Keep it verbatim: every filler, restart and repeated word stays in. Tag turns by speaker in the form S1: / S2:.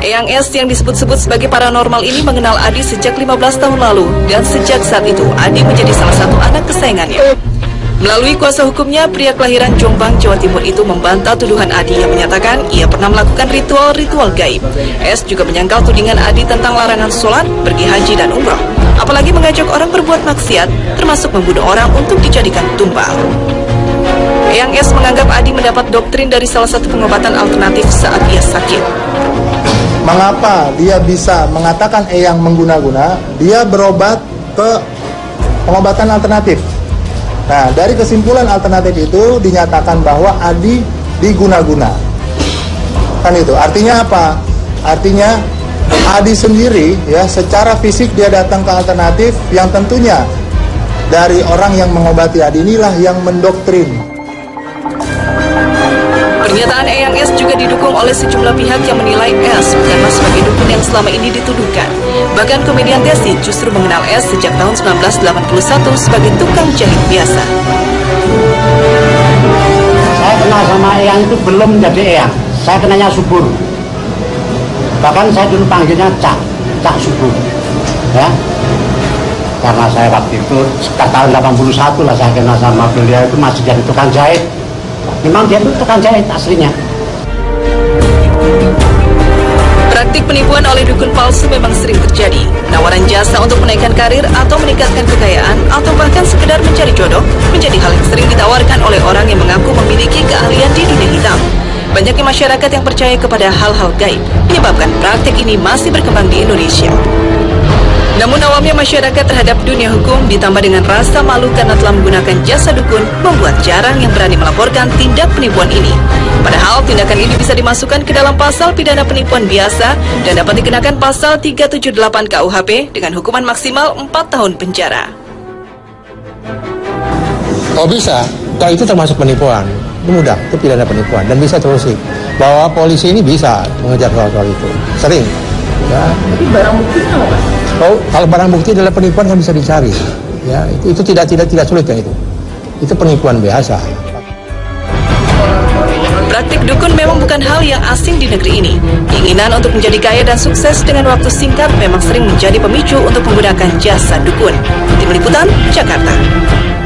S1: Eyang S yang disebut-sebut sebagai paranormal ini mengenal Adi sejak lima belas tahun lalu, dan sejak saat itu Adi menjadi salah satu anak kesayangannya. Melalui kuasa hukumnya, pria kelahiran Jombang, Jawa Timur itu membantah tuduhan Adi yang menyatakan ia pernah melakukan ritual-ritual gaib. S juga menyangkal tudingan Adi tentang larangan sholat, pergi haji dan umroh, apalagi mengajak orang berbuat maksiat, termasuk membunuh orang untuk dijadikan tumbal. Eyang S menganggap Adi mendapat doktrin dari salah satu pengobatan alternatif saat ia sakit.
S2: Mengapa dia bisa mengatakan Eyang mengguna-guna? Dia berobat ke pengobatan alternatif. Nah, dari kesimpulan alternatif itu dinyatakan bahwa Adi diguna-guna. Kan itu. Artinya apa? Artinya Adi sendiri ya secara fisik dia datang ke alternatif yang tentunya dari orang yang mengobati Adi inilah yang mendoktrin.
S1: Pernyataan Eyang S juga didukung oleh sejumlah pihak yang menilai S bukanlah sebagai dukun yang selama ini dituduhkan. Bahkan komedian Desi justru mengenal S sejak tahun seribu sembilan ratus delapan puluh satu sebagai tukang jahit biasa.
S3: Saya kenal sama Eyang itu belum menjadi Eyang. Saya kenalnya Subur. Bahkan saya dulu panggilnya Cak, Cak Subur. Ya. Karena saya waktu itu sekitar tahun delapan puluh satu lah saya kenal sama beliau, itu masih jadi tukang jahit. Memang dia itu tukang jahit aslinya.
S1: Praktik penipuan oleh dukun palsu memang sering terjadi. Penawaran jasa untuk menaikkan karir atau meningkatkan kekayaan atau bahkan sekedar mencari jodoh menjadi hal yang sering ditawarkan oleh orang yang mengaku memiliki keahlian di dunia hitam. Banyaknya masyarakat yang percaya kepada hal-hal gaib menyebabkan praktik ini masih berkembang di Indonesia. Namun awamnya masyarakat terhadap dunia hukum ditambah dengan rasa malu karena telah menggunakan jasa dukun membuat jarang yang berani melaporkan tindak penipuan ini. Padahal tindakan ini bisa dimasukkan ke dalam pasal pidana penipuan biasa dan dapat dikenakan pasal tiga tujuh delapan K U H P dengan hukuman maksimal empat tahun penjara.
S4: Oh bisa, kalau itu termasuk penipuan, itu mudah, itu pidana penipuan dan bisa telusik. Bahwa polisi ini bisa mengejar soal-soal itu, sering. Ya.
S5: Tapi barang buktinya apa?
S4: Oh, kalau barang bukti adalah penipuan yang bisa dicari, ya itu, itu tidak tidak tidak sulit kan itu, itu penipuan biasa.
S1: Praktik dukun memang bukan hal yang asing di negeri ini. Keinginan untuk menjadi kaya dan sukses dengan waktu singkat memang sering menjadi pemicu untuk menggunakan jasa dukun. Tim Liputan, Jakarta.